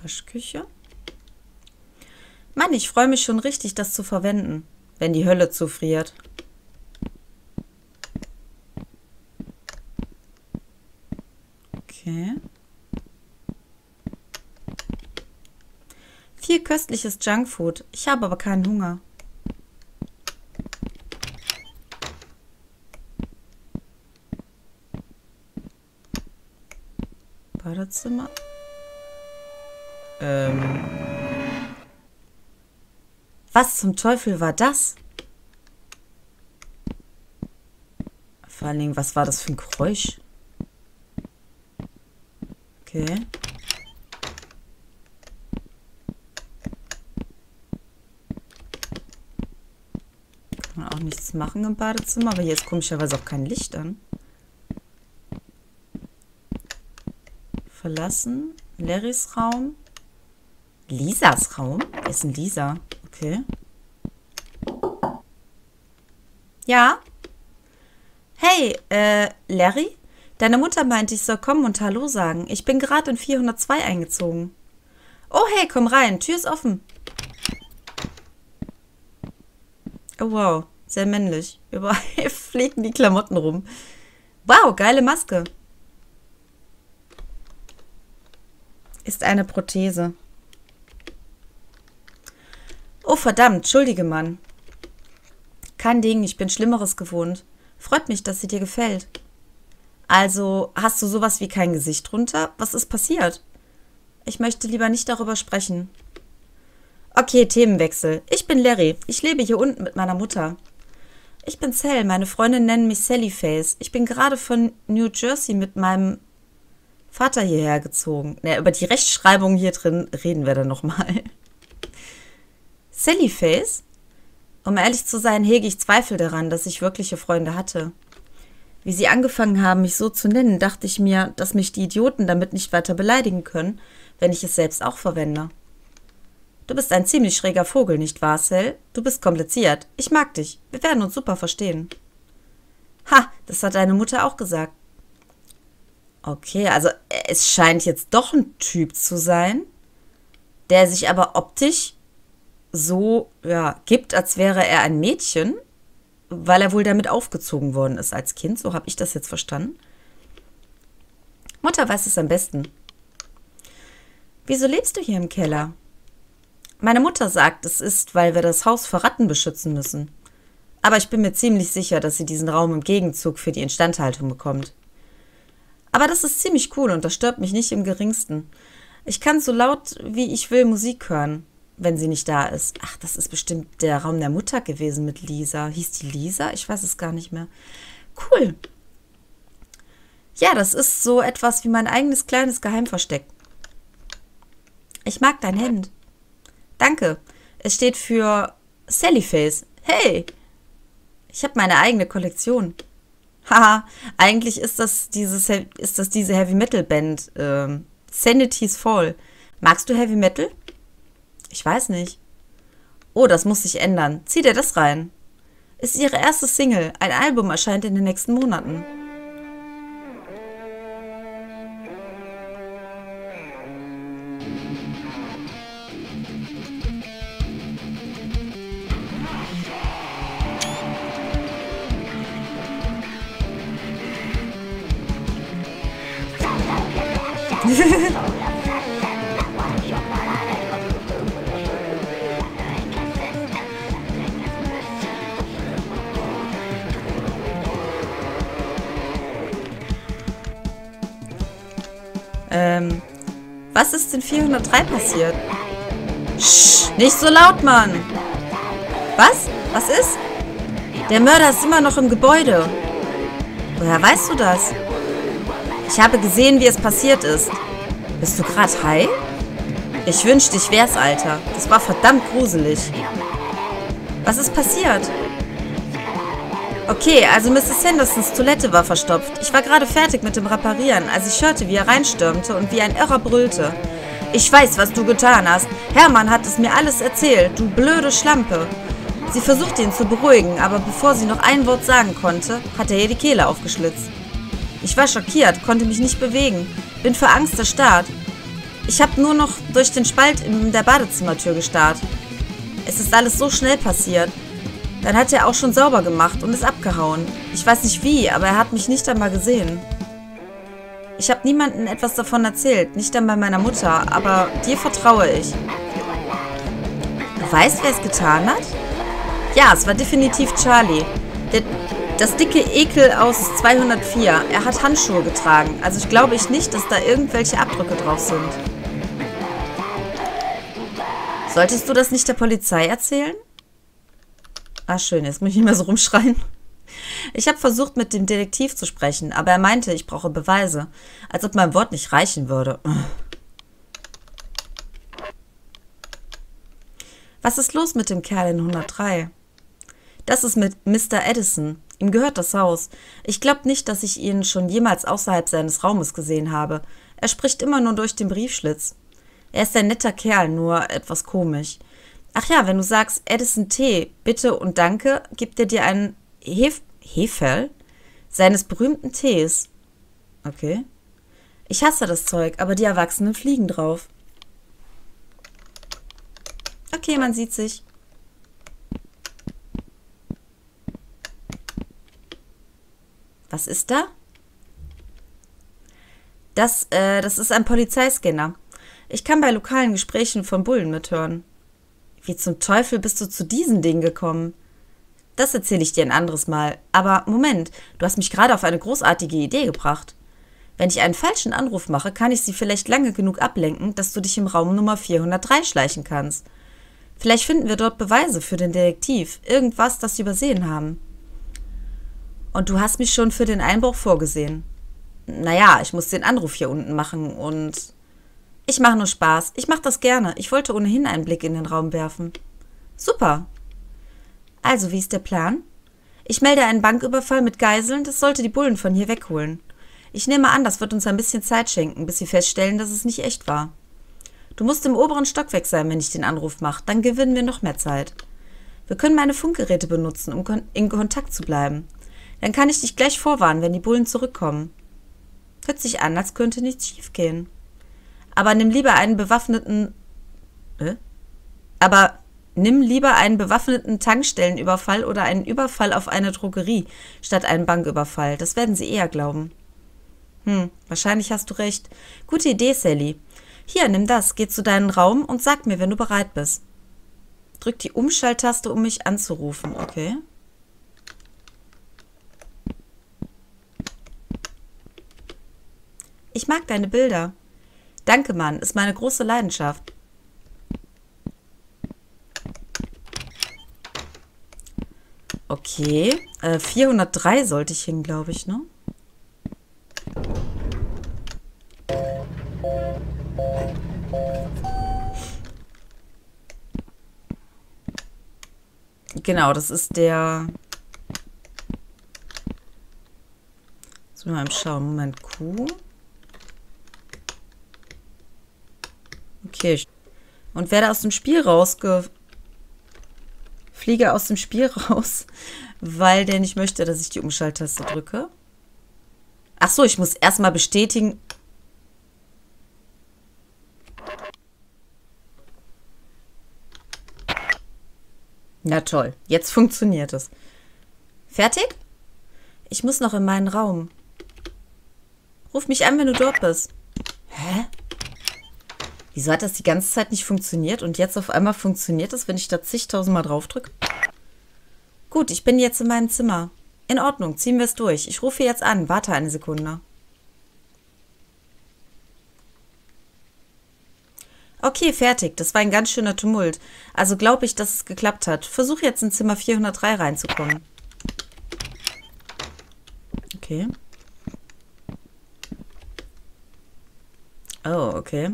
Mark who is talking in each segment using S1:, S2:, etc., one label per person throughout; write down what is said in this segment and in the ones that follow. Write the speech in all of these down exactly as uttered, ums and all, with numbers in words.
S1: Waschküche. Mann, ich freue mich schon richtig, das zu verwenden, wenn die Hölle zufriert. Okay. Viel köstliches Junkfood. Ich habe aber keinen Hunger. Badezimmer. Ähm. Was zum Teufel war das? Vor allen Dingen, was war das für ein Geräusch? Okay. Kann man auch nichts machen im Badezimmer, aber hier ist komischerweise auch kein Licht an. Verlassen. Larrys Raum. Lisas Raum? Wer ist denn Lisa? Okay. Ja? Hey, äh, Larry? Deine Mutter meinte, ich soll kommen und Hallo sagen. Ich bin gerade in vierhundertzwei eingezogen. Oh, hey, komm rein. Tür ist offen. Oh, wow. Sehr männlich. Überall fliegen die Klamotten rum. Wow, geile Maske. Ist eine Prothese. Oh, verdammt. Entschuldige, Mann. Kein Ding. Ich bin Schlimmeres gewohnt. Freut mich, dass sie dir gefällt. Also, hast du sowas wie kein Gesicht drunter? Was ist passiert? Ich möchte lieber nicht darüber sprechen. Okay, Themenwechsel. Ich bin Larry. Ich lebe hier unten mit meiner Mutter. Ich bin Sal. Meine Freundinnen nennen mich Sallyface. Ich bin gerade von New Jersey mit meinem Vater hierher gezogen. Naja, über die Rechtschreibung hier drin reden wir dann nochmal. Sallyface? Um ehrlich zu sein, hege ich Zweifel daran, dass ich wirkliche Freunde hatte. Wie sie angefangen haben, mich so zu nennen, dachte ich mir, dass mich die Idioten damit nicht weiter beleidigen können, wenn ich es selbst auch verwende. Du bist ein ziemlich schräger Vogel, nicht wahr, Sal? Du bist kompliziert. Ich mag dich. Wir werden uns super verstehen. Ha, das hat deine Mutter auch gesagt. Okay, also es scheint jetzt doch ein Typ zu sein, der sich aber optisch so, ja, gibt, als wäre er ein Mädchen, weil er wohl damit aufgezogen worden ist als Kind. So habe ich das jetzt verstanden. Mutter weiß es am besten. Wieso lebst du hier im Keller? Meine Mutter sagt, es ist, weil wir das Haus vor Ratten beschützen müssen. Aber ich bin mir ziemlich sicher, dass sie diesen Raum im Gegenzug für die Instandhaltung bekommt. Aber das ist ziemlich cool und das stört mich nicht im geringsten. Ich kann so laut, wie ich will, Musik hören, wenn sie nicht da ist. Ach, das ist bestimmt der Raum der Mutter gewesen mit Lisa. Hieß die Lisa? Ich weiß es gar nicht mehr. Cool. Ja, das ist so etwas wie mein eigenes kleines Geheimversteck. Ich mag dein Hemd. Danke. Es steht für Sallyface. Hey, ich habe meine eigene Kollektion. Haha, eigentlich ist das, dieses, ist das diese Heavy-Metal-Band. Ähm, Sanity's Fall. Magst du Heavy Metal? Ich weiß nicht. Oh, das muss sich ändern. Zieh dir das rein. Ist ihre erste Single. Ein Album erscheint in den nächsten Monaten. ähm, was ist in vierhundertdrei passiert? Sch, nicht so laut, Mann! Was? Was ist? Der Mörder ist immer noch im Gebäude. Woher weißt du das? Ich habe gesehen, wie es passiert ist. Bist du gerade high? Ich wünschte, ich wär's, Alter. Das war verdammt gruselig. Was ist passiert? Okay, also Misses Sandersons Toilette war verstopft. Ich war gerade fertig mit dem Reparieren, als ich hörte, wie er reinstürmte und wie ein Irrer brüllte. Ich weiß, was du getan hast. Hermann hat es mir alles erzählt, du blöde Schlampe. Sie versuchte ihn zu beruhigen, aber bevor sie noch ein Wort sagen konnte, hat er ihr die Kehle aufgeschlitzt. Ich war schockiert, konnte mich nicht bewegen, bin vor Angst erstarrt. Ich habe nur noch durch den Spalt in der Badezimmertür gestarrt. Es ist alles so schnell passiert. Dann hat er auch schon sauber gemacht und ist abgehauen. Ich weiß nicht wie, aber er hat mich nicht einmal gesehen. Ich habe niemandem etwas davon erzählt, nicht einmal meiner Mutter, aber dir vertraue ich. Du weißt, wer es getan hat? Ja, es war definitiv Charlie. Der, das dicke Ekel aus zweihundertvier. Er hat Handschuhe getragen, also ich glaube ich nicht, dass da irgendwelche Abdrücke drauf sind. Solltest du das nicht der Polizei erzählen? Ah, schön, jetzt muss ich nicht mehr so rumschreien. Ich habe versucht, mit dem Detektiv zu sprechen, aber er meinte, ich brauche Beweise. Als ob mein Wort nicht reichen würde. Was ist los mit dem Kerl in hundertdrei? Das ist mit Mister Edison. Ihm gehört das Haus. Ich glaube nicht, dass ich ihn schon jemals außerhalb seines Raumes gesehen habe. Er spricht immer nur durch den Briefschlitz. Er ist ein netter Kerl, nur etwas komisch. Ach ja, wenn du sagst Edison Tee, bitte und danke, gibt er dir einen Hef Heferl seines berühmten Tees. Okay. Ich hasse das Zeug, aber die Erwachsenen fliegen drauf. Okay, man sieht sich. Was ist da? Das, äh, das ist ein Polizeiscanner. Ich kann bei lokalen Gesprächen von Bullen mithören. Wie zum Teufel bist du zu diesen Dingen gekommen? Das erzähle ich dir ein anderes Mal. Aber Moment, du hast mich gerade auf eine großartige Idee gebracht. Wenn ich einen falschen Anruf mache, kann ich sie vielleicht lange genug ablenken, dass du dich im Raum Nummer vierhundertdrei schleichen kannst. Vielleicht finden wir dort Beweise für den Detektiv, irgendwas, das sie übersehen haben. Und du hast mich schon für den Einbruch vorgesehen. Naja, ich muss den Anruf hier unten machen und... Ich mache nur Spaß. Ich mache das gerne. Ich wollte ohnehin einen Blick in den Raum werfen. Super. Also, wie ist der Plan? Ich melde einen Banküberfall mit Geiseln, das sollte die Bullen von hier wegholen. Ich nehme an, das wird uns ein bisschen Zeit schenken, bis sie feststellen, dass es nicht echt war. Du musst im oberen Stockwerk sein, wenn ich den Anruf mache. Dann gewinnen wir noch mehr Zeit. Wir können meine Funkgeräte benutzen, um kon- in Kontakt zu bleiben. Dann kann ich dich gleich vorwarnen, wenn die Bullen zurückkommen. Hört sich an, als könnte nichts schiefgehen. Aber nimm lieber einen bewaffneten... Äh? Aber nimm lieber einen bewaffneten Tankstellenüberfall oder einen Überfall auf eine Drogerie statt einen Banküberfall. Das werden sie eher glauben. Hm, wahrscheinlich hast du recht. Gute Idee, Sally. Hier, nimm das, geh zu deinem Raum und sag mir, wenn du bereit bist. Drück die Umschalttaste, um mich anzurufen, okay? Ich mag deine Bilder. Danke, Mann, ist meine große Leidenschaft. Okay, äh, vierhundertdrei sollte ich hin, glaube ich, ne? Genau, das ist der... Jetzt mal schauen, Moment, Q... Okay. Und werde aus dem Spiel rausge... Fliege aus dem Spiel raus, weil der nicht möchte, dass ich die Umschalttaste drücke. Ach so, ich muss erstmal bestätigen. Na toll, jetzt funktioniert es. Fertig? Ich muss noch in meinen Raum. Ruf mich an, wenn du dort bist. Hä? Wieso hat das die ganze Zeit nicht funktioniert und jetzt auf einmal funktioniert es, wenn ich da zigtausendmal draufdrücke? Gut, ich bin jetzt in meinem Zimmer. In Ordnung, ziehen wir es durch. Ich rufe jetzt an. Warte eine Sekunde. Okay, fertig. Das war ein ganz schöner Tumult. Also glaube ich, dass es geklappt hat. Versuche jetzt in Zimmer vierhundertdrei reinzukommen. Okay. Oh, okay.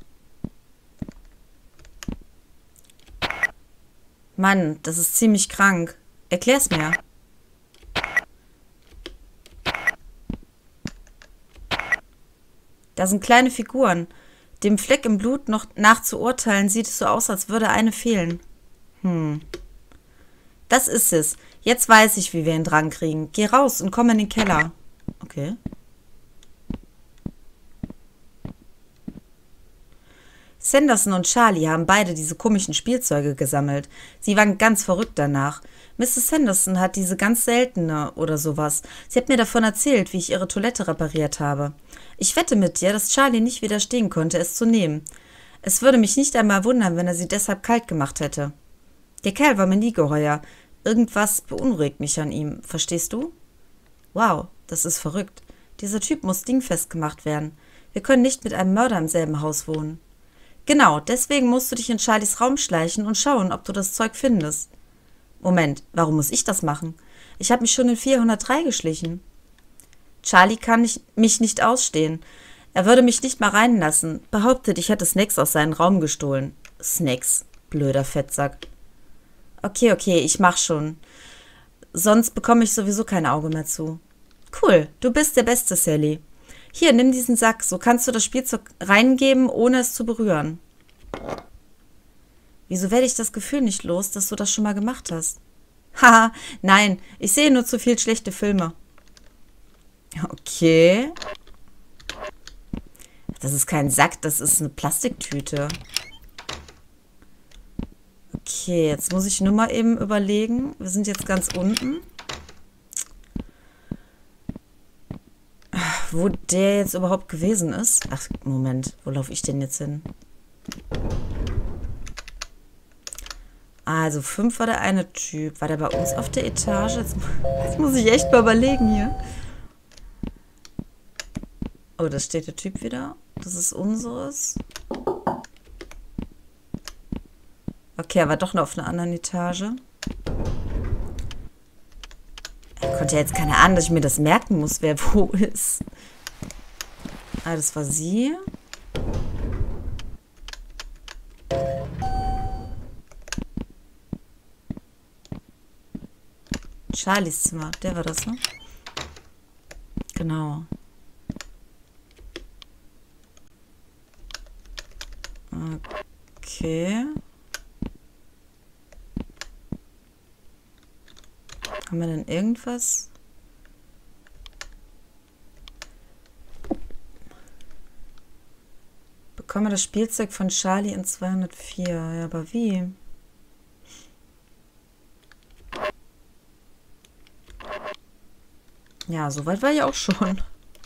S1: Mann, das ist ziemlich krank. Erklär's mir. Da sind kleine Figuren. Dem Fleck im Blut noch nachzuurteilen, sieht es so aus, als würde eine fehlen. Hm. Das ist es. Jetzt weiß ich, wie wir ihn dran kriegen. Geh raus und komm in den Keller. Okay. Sanderson und Charlie haben beide diese komischen Spielzeuge gesammelt. Sie waren ganz verrückt danach. Misses Sanderson hat diese ganz seltene oder sowas. Sie hat mir davon erzählt, wie ich ihre Toilette repariert habe. Ich wette mit dir, dass Charlie nicht widerstehen konnte, es zu nehmen. Es würde mich nicht einmal wundern, wenn er sie deshalb kalt gemacht hätte. Der Kerl war mir nie geheuer. Irgendwas beunruhigt mich an ihm, verstehst du? Wow, das ist verrückt. Dieser Typ muss dingfest gemacht werden. Wir können nicht mit einem Mörder im selben Haus wohnen. Genau, deswegen musst du dich in Charlies Raum schleichen und schauen, ob du das Zeug findest. Moment, warum muss ich das machen? Ich habe mich schon in vierhundertdrei geschlichen. Charlie kann nicht, mich nicht ausstehen. Er würde mich nicht mal reinlassen. Behauptet, ich hätte Snacks aus seinem Raum gestohlen. Snacks, blöder Fettsack. Okay, okay, ich mach schon. Sonst bekomme ich sowieso kein Auge mehr zu. Cool, du bist der Beste, Sally. Hier, nimm diesen Sack, so kannst du das Spielzeug reingeben, ohne es zu berühren. Wieso werde ich das Gefühl nicht los, dass du das schon mal gemacht hast? Haha, nein, ich sehe nur zu viel schlechte Filme. Okay. Das ist kein Sack, das ist eine Plastiktüte. Okay, jetzt muss ich nur mal eben überlegen. Wir sind jetzt ganz unten. Wo der jetzt überhaupt gewesen ist. Ach, Moment, wo laufe ich denn jetzt hin? Also, fünf war der eine Typ. War der bei uns auf der Etage? Jetzt, jetzt muss ich echt mal überlegen hier. Oh, da steht der Typ wieder. Das ist unseres. Okay, er war doch noch auf einer anderen Etage. Er konnte ja jetzt keine Ahnung, dass ich mir das merken muss, wer wo ist. Ah, das war sie. Charlies Zimmer, der war das, ne? Genau. Okay. Haben wir denn irgendwas? Bekomme das Spielzeug von Charlie in zweihundertvier. Ja, aber wie? Ja, soweit war ich auch schon.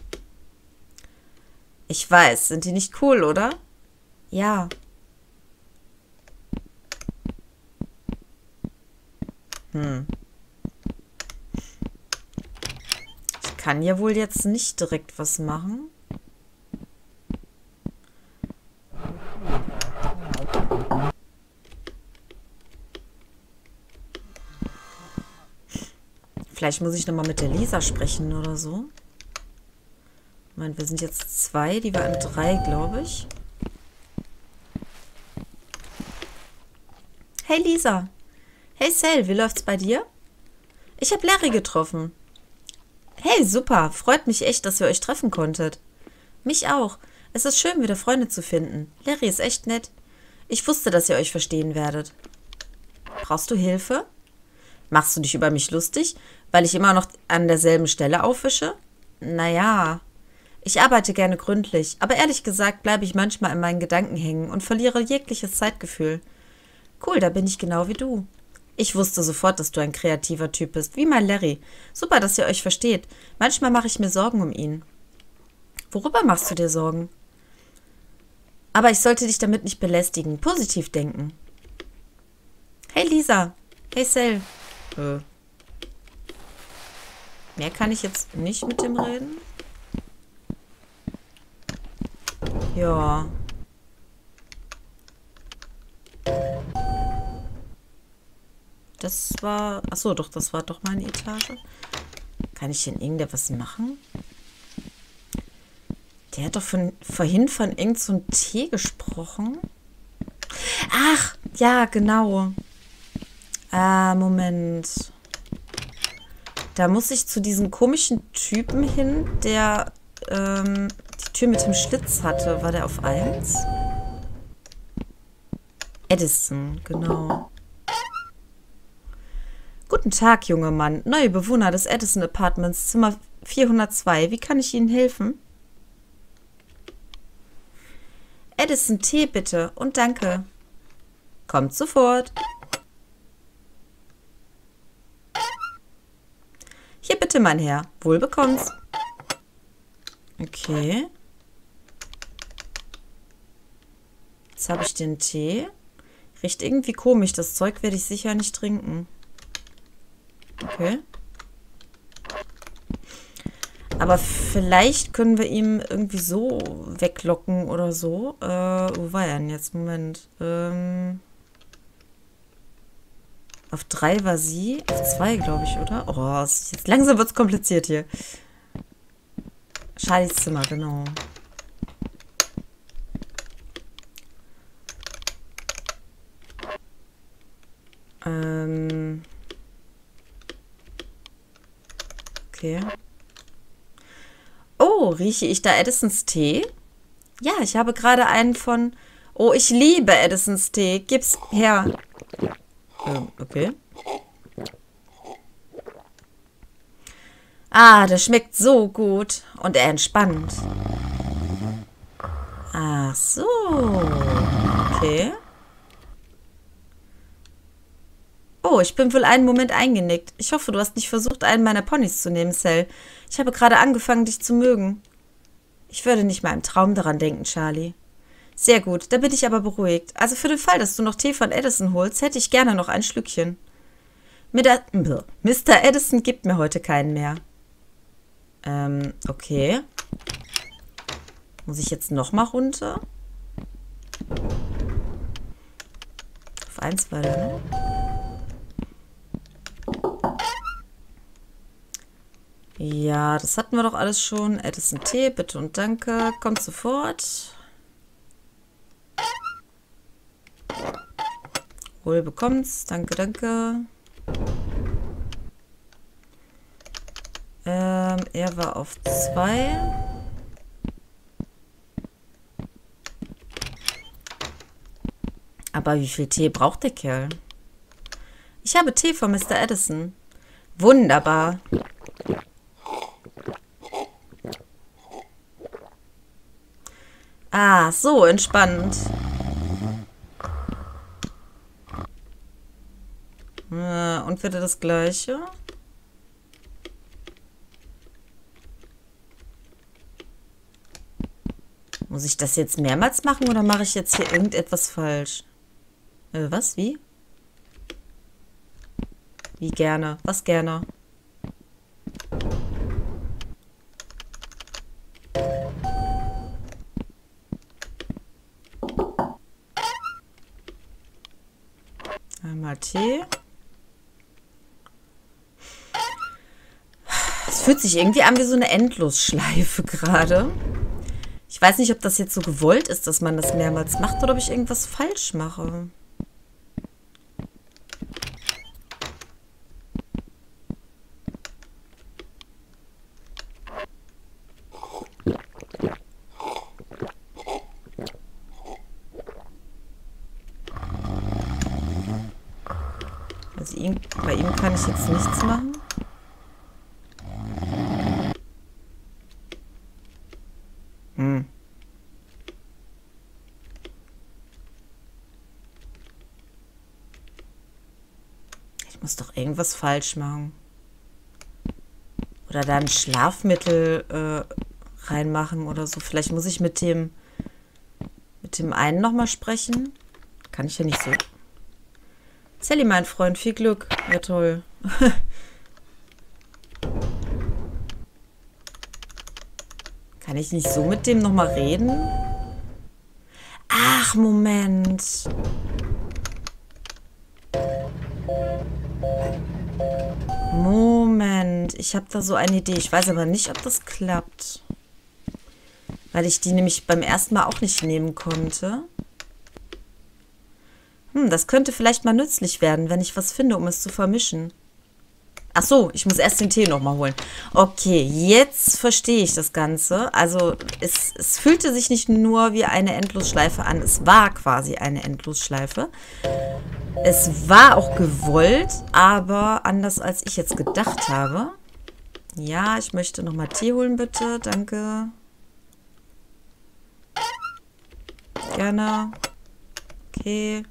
S1: Ich weiß, sind die nicht cool, oder? Ja. Hm. Ich kann ja wohl jetzt nicht direkt was machen. Vielleicht muss ich nochmal mit der Lisa sprechen oder so. Ich meine, wir sind jetzt zwei, die war in drei, glaube ich. Hey Lisa. Hey Sal, wie läuft's bei dir? Ich habe Larry getroffen. Hey, super. Freut mich echt, dass ihr euch treffen konntet. Mich auch. Es ist schön, wieder Freunde zu finden. Larry ist echt nett. Ich wusste, dass ihr euch verstehen werdet. Brauchst du Hilfe? Machst du dich über mich lustig, weil ich immer noch an derselben Stelle aufwische? Naja, ich arbeite gerne gründlich, aber ehrlich gesagt bleibe ich manchmal in meinen Gedanken hängen und verliere jegliches Zeitgefühl. Cool, da bin ich genau wie du. Ich wusste sofort, dass du ein kreativer Typ bist, wie mein Larry. Super, dass ihr euch versteht. Manchmal mache ich mir Sorgen um ihn. Worüber machst du dir Sorgen? Aber ich sollte dich damit nicht belästigen. Positiv denken. Hey Lisa. Hey Sal. Äh. Mehr kann ich jetzt nicht mit dem reden. Ja. Das war... Achso, doch, das war doch meine Etage. Kann ich denn irgendetwas machen? Der hat doch von, vorhin von irgend so einem Tee gesprochen. Ach, ja, genau. Ah, Moment. Da muss ich zu diesem komischen Typen hin, der ähm, die Tür mit dem Schlitz hatte. War der auf eins? Edison, genau. Guten Tag, junger Mann. Neue Bewohner des Edison Apartments, Zimmer vierhundertzwei. Wie kann ich Ihnen helfen? Edison, Tee bitte und danke. Kommt sofort. Hier bitte, mein Herr. Wohl bekomm's. Okay. Jetzt habe ich den Tee. Riecht irgendwie komisch. Das Zeug werde ich sicher nicht trinken. Okay. Aber vielleicht können wir ihm irgendwie so weglocken oder so. Äh, wo war er denn jetzt? Moment. Ähm, auf drei war sie. Auf zwei, glaube ich, oder? Oh, jetzt langsam wird es kompliziert hier. Charlies Zimmer, genau. Ähm. Okay. Oh, rieche ich da Edisons Tee? Ja, ich habe gerade einen von... Oh, ich liebe Edisons Tee. Gib's her. Ähm, okay. Ah, der schmeckt so gut. Und er entspannt. Ach so. Okay. Oh, ich bin wohl einen Moment eingenickt. Ich hoffe, du hast nicht versucht, einen meiner Ponys zu nehmen, Cell. Ich habe gerade angefangen, dich zu mögen. Ich würde nicht mal im Traum daran denken, Charlie. Sehr gut, da bin ich aber beruhigt. Also für den Fall, dass du noch Tee von Edison holst, hätte ich gerne noch ein Schlückchen. Mister Edison gibt mir heute keinen mehr. Ähm, okay. Muss ich jetzt nochmal runter? Auf eins weiter, ne? Ja, das hatten wir doch alles schon. Edison Tee, bitte und danke. Kommt sofort. Wohl bekommt's. Danke, danke. Ähm, er war auf zwei. Aber wie viel Tee braucht der Kerl? Ich habe Tee von Mister Edison. Wunderbar. Ah, so entspannt. Ja, und wieder das Gleiche. Muss ich das jetzt mehrmals machen oder mache ich jetzt hier irgendetwas falsch? Äh, was? Wie? Wie gerne? Was gerne? Einmal Tee. Es fühlt sich irgendwie an wie so eine Endlosschleife gerade. Ich weiß nicht, ob das jetzt so gewollt ist, dass man das mehrmals macht oder ob ich irgendwas falsch mache. Also ihn, bei ihm kann ich jetzt nichts machen. Hm. Ich muss doch irgendwas falsch machen. Oder da ein Schlafmittel äh, reinmachen oder so. Vielleicht muss ich mit dem mit dem einen nochmal sprechen. Kann ich ja nicht so. Sally, mein Freund, viel Glück. Ja, toll. Kann ich nicht so mit dem nochmal reden? Ach, Moment. Moment. Ich habe da so eine Idee. Ich weiß aber nicht, ob das klappt. Weil ich die nämlich beim ersten Mal auch nicht nehmen konnte. Hm, das könnte vielleicht mal nützlich werden, wenn ich was finde, um es zu vermischen. Ach so, ich muss erst den Tee nochmal holen. Okay, jetzt verstehe ich das Ganze. Also es, es fühlte sich nicht nur wie eine Endlosschleife an, es war quasi eine Endlosschleife. Es war auch gewollt, aber anders als ich jetzt gedacht habe. Ja, ich möchte nochmal Tee holen, bitte. Danke. Gerne. Okay.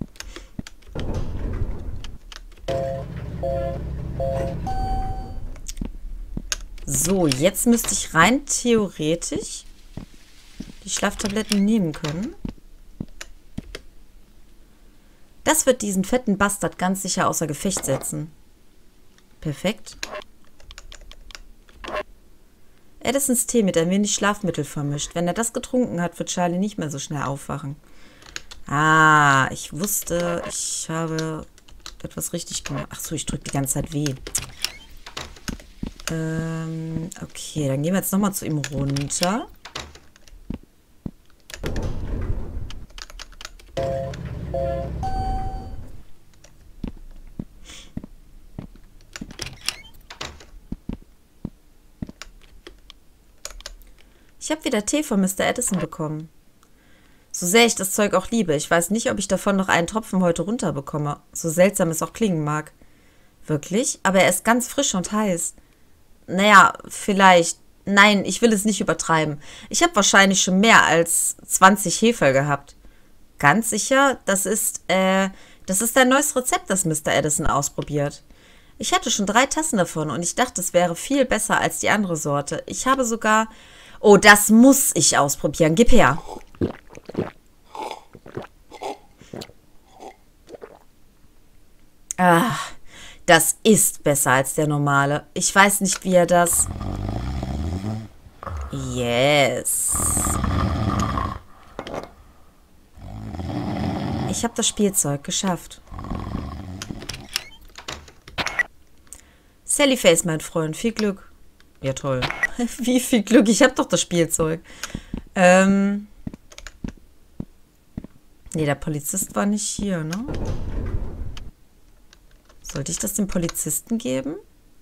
S1: So, jetzt müsste ich rein theoretisch die Schlaftabletten nehmen können. Das wird diesen fetten Bastard ganz sicher außer Gefecht setzen. Perfekt. Edisons Tee mit ein wenig Schlafmittel vermischt. Wenn er das getrunken hat, wird Charlie nicht mehr so schnell aufwachen. Ah, ich wusste, ich habe etwas richtig gemacht. Ach so, ich drücke die ganze Zeit W. Ähm, okay, dann gehen wir jetzt nochmal zu ihm runter. Ich habe wieder Tee von Mister Edison bekommen. So sehr ich das Zeug auch liebe, ich weiß nicht, ob ich davon noch einen Tropfen heute runterbekomme. So seltsam es auch klingen mag. Wirklich? Aber er ist ganz frisch und heiß. Naja, vielleicht. Nein, ich will es nicht übertreiben. Ich habe wahrscheinlich schon mehr als zwanzig Hefe gehabt. Ganz sicher, das ist, äh, das ist ein neues Rezept, das Mister Edison ausprobiert. Ich hatte schon drei Tassen davon und ich dachte, es wäre viel besser als die andere Sorte. Ich habe sogar... Oh, das muss ich ausprobieren. Gib her. Ah, das ist besser als der normale. Ich weiß nicht, wie er das... Yes. Ich habe das Spielzeug geschafft. Sallyface, mein Freund. Viel Glück. Ja, toll. Wie viel Glück. Ich habe doch das Spielzeug. Ähm... Nee, der Polizist war nicht hier, ne? Sollte ich das dem Polizisten geben?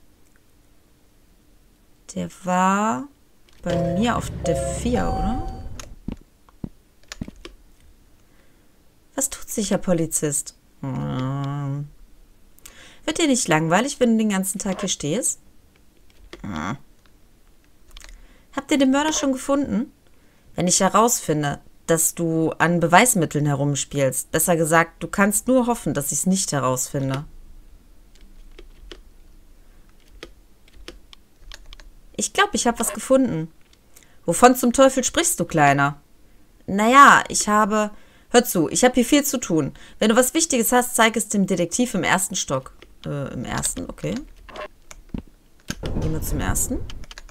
S1: Der war bei mir auf der vier, oder? Was tut sich, Herr Polizist? Hm. Wird dir nicht langweilig, wenn du den ganzen Tag hier stehst? Hm. Habt ihr den Mörder schon gefunden? Wenn ich herausfinde, dass du an Beweismitteln herumspielst, besser gesagt, du kannst nur hoffen, dass ich es nicht herausfinde. Ich glaube, ich habe was gefunden. Wovon zum Teufel sprichst du, Kleiner? Naja, ich habe... Hör zu, ich habe hier viel zu tun. Wenn du was Wichtiges hast, zeig es dem Detektiv im ersten Stock. Äh, im ersten, okay. Gehen wir zum ersten.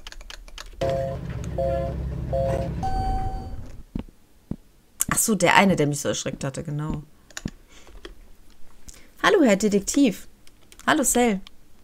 S1: Ach so, der eine, der mich so erschreckt hatte, genau. Hallo, Herr Detektiv. Hallo, Sal.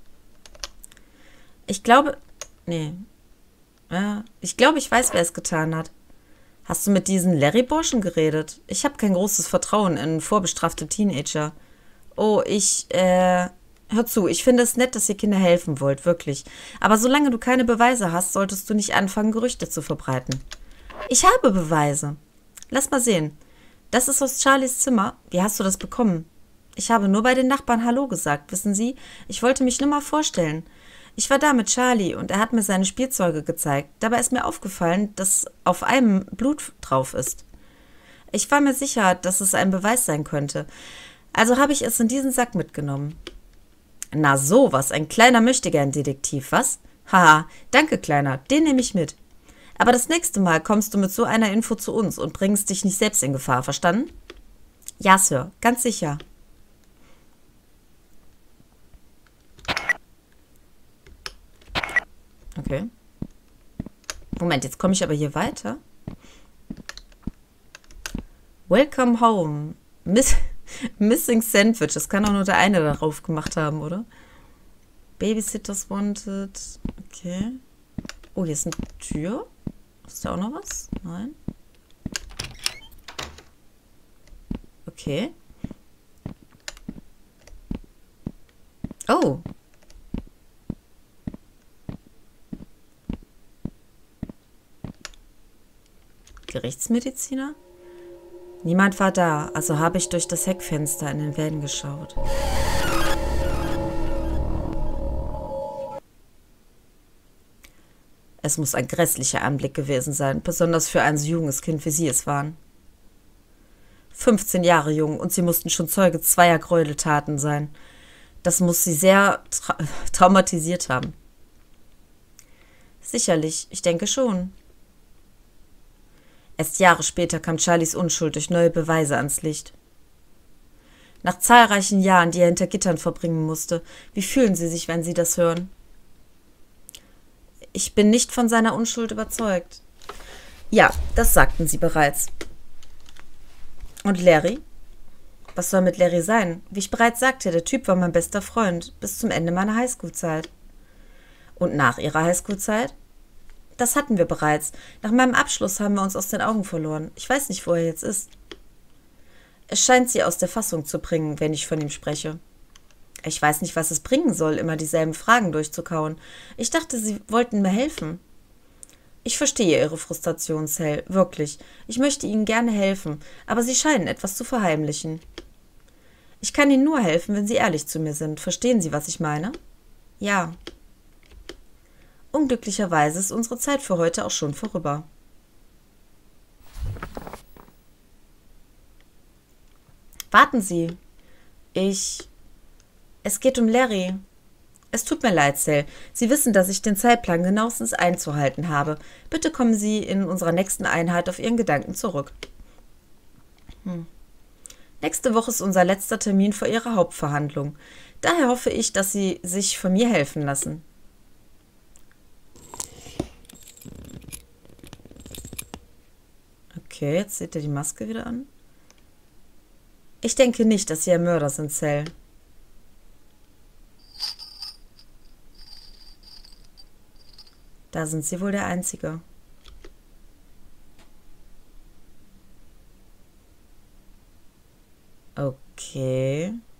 S1: Ich glaube... Nee. Ja, ich glaube, ich weiß, wer es getan hat. Hast du mit diesen Larry-Burschen geredet? Ich habe kein großes Vertrauen in vorbestrafte Teenager. Oh, ich, äh... Hör zu, ich finde es nett, dass ihr Kinder helfen wollt, wirklich. Aber solange du keine Beweise hast, solltest du nicht anfangen, Gerüchte zu verbreiten. Ich habe Beweise. Lass mal sehen. Das ist aus Charlies Zimmer. Wie hast du das bekommen? Ich habe nur bei den Nachbarn Hallo gesagt. Wissen Sie, ich wollte mich nur mal vorstellen. Ich war da mit Charlie und er hat mir seine Spielzeuge gezeigt. Dabei ist mir aufgefallen, dass auf einem Blut drauf ist. Ich war mir sicher, dass es ein Beweis sein könnte. Also habe ich es in diesen Sack mitgenommen. Na sowas, ein kleiner Möchtegern-Detektiv, was? Haha, danke, Kleiner, den nehme ich mit. Aber das nächste Mal kommst du mit so einer Info zu uns und bringst dich nicht selbst in Gefahr, verstanden? Ja, Sir, ganz sicher. Okay. Moment, jetzt komme ich aber hier weiter. Welcome home. Miss Missing Sandwich. Das kann auch nur der eine darauf gemacht haben, oder? Babysitters wanted. Okay. Oh, hier ist eine Tür. Ist da auch noch was? Nein. Okay. Oh. Gerichtsmediziner? Niemand war da, also habe ich durch das Heckfenster in den Van geschaut. Es muss ein grässlicher Anblick gewesen sein, besonders für ein so junges Kind, wie Sie es waren. fünfzehn Jahre jung und sie mussten schon Zeuge zweier Gräueltaten sein. Das muss sie sehr tra traumatisiert haben. Sicherlich, ich denke schon. Erst Jahre später kam Charlies Unschuld durch neue Beweise ans Licht. Nach zahlreichen Jahren, die er hinter Gittern verbringen musste, wie fühlen Sie sich, wenn Sie das hören? Ich bin nicht von seiner Unschuld überzeugt. Ja, das sagten Sie bereits. Und Larry? Was soll mit Larry sein? Wie ich bereits sagte, der Typ war mein bester Freund, bis zum Ende meiner Highschool-Zeit. Und nach Ihrer Highschool-Zeit? Das hatten wir bereits. Nach meinem Abschluss haben wir uns aus den Augen verloren. Ich weiß nicht, wo er jetzt ist. Es scheint Sie aus der Fassung zu bringen, wenn ich von ihm spreche. Ich weiß nicht, was es bringen soll, immer dieselben Fragen durchzukauen. Ich dachte, Sie wollten mir helfen. Ich verstehe Ihre Frustration, Sal, wirklich. Ich möchte Ihnen gerne helfen, aber Sie scheinen etwas zu verheimlichen. Ich kann Ihnen nur helfen, wenn Sie ehrlich zu mir sind. Verstehen Sie, was ich meine? Ja. Unglücklicherweise ist unsere Zeit für heute auch schon vorüber. Warten Sie. Ich... Es geht um Larry. Es tut mir leid, Sal. Sie wissen, dass ich den Zeitplan genauestens einzuhalten habe. Bitte kommen Sie in unserer nächsten Einheit auf Ihren Gedanken zurück. Hm. Nächste Woche ist unser letzter Termin vor Ihrer Hauptverhandlung. Daher hoffe ich, dass Sie sich von mir helfen lassen. Okay, jetzt zieht er die Maske wieder an. Ich denke nicht, dass Sie ein Mörder sind, Sal. Da sind Sie wohl der Einzige. Okay.